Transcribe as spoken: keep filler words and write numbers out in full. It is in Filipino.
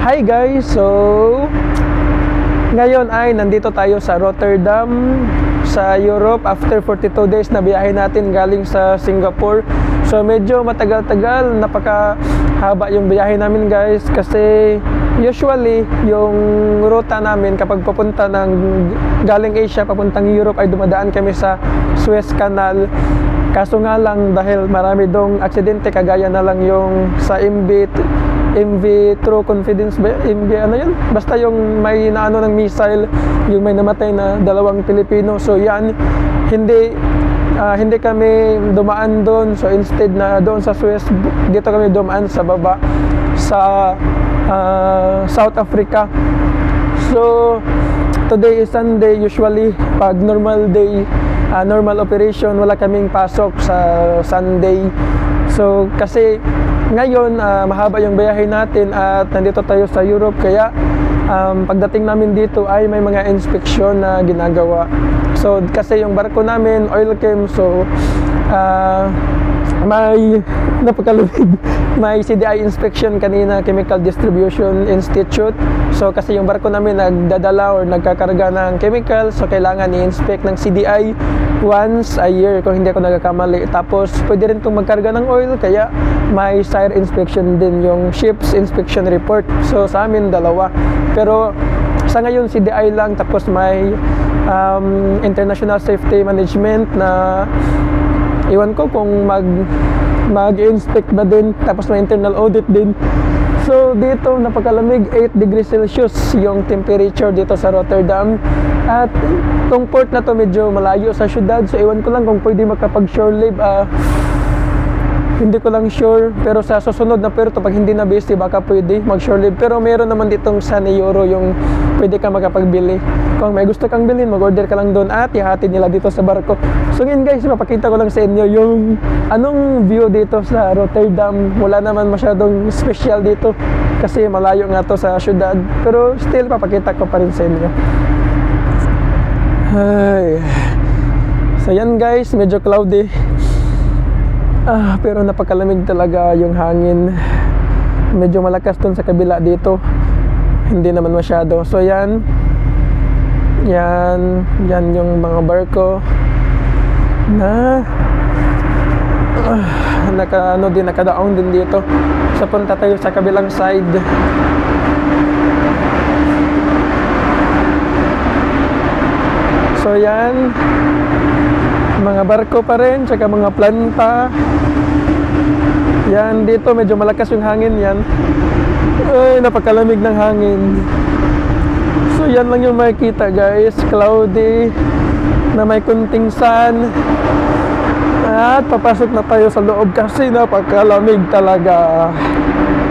Hi guys! So, ngayon ay nandito tayo sa Rotterdam, sa Europe after forty-two days na biyahe natin galing sa Singapore. So, medyo matagal-tagal, napakahaba yung biyahe namin guys kasi usually yung ruta namin kapag papunta ng galing Asia papuntang Europe ay dumadaan kami sa Suez Canal. Kaso nga lang dahil marami dong aksidente kagaya na lang yung sa M V M V True Confidence ba? M V ano yun? Basta yung may naano ng missile, yung may namatay na dalawang Pilipino. So yan, hindi uh, hindi kami dumaan doon. So instead na doon sa Suez, dito kami dumaan sa baba sa uh, South Africa. So today is Sunday. Usually pag normal day, uh, normal operation, wala kaming pasok sa Sunday. So kasi ngayon uh, mahaba yung biyahe natin at nandito tayo sa Europe, kaya um, pagdating namin dito ay may mga inspection na ginagawa. So kasi yung barko namin oil chem, so uh, may napakalubig, may C D I inspection kanina, Chemical Distribution Institute. So kasi yung barko namin nagdadala or nagkakarga ng chemical, so kailangan i-inspect ng C D I once a year kung hindi ako nagkakamali. Tapos pwede rin itong magkarga ng oil, kaya may S I R inspection din, yung ship's inspection report. So sa amin dalawa, pero sa ngayon C D I lang. Tapos may um, International Safety Management na iwan ko kung mag mag-inspect na din, tapos may internal audit din. So dito napakalamig, eight degrees Celsius yung temperature dito sa Rotterdam. At itong port na to medyo malayo sa syudad, so iwan ko lang kung pwede makapag shore leave. uh, Hindi ko lang sure, pero sa susunod na puerto pag hindi na busy baka pwede mag shore leave. Pero meron naman ditong San Euro yung pwede ka makapagbili. Kung may gusto kang bilhin, mag-order ka lang doon at ihatid nila dito sa barko. So ngayon guys, mapakita ko lang sa inyo yung anong view dito sa Rotterdam. Wala naman masyadong special dito kasi malayo nga to sa syudad, pero still papakita ko pa rin sa inyo. Ay. So yan guys, medyo cloudy. Ah, pero napakalamig talaga yung hangin. Medyo malakas dun sa kabila dito. Hindi naman masyado. So yan. Yan. Yan yung mga barko na uh, naka, ano din, nakadaong din dito. So punta tayo sa kabilang side. So yan, mga barko pa rin, tsaka mga planta. Yan, dito medyo malakas yung hangin yan. Ay, napakalamig ng hangin. So yan lang yung makikita guys, cloudy na may kunting sun. At papasok na tayo sa loob kasi napakalamig talaga.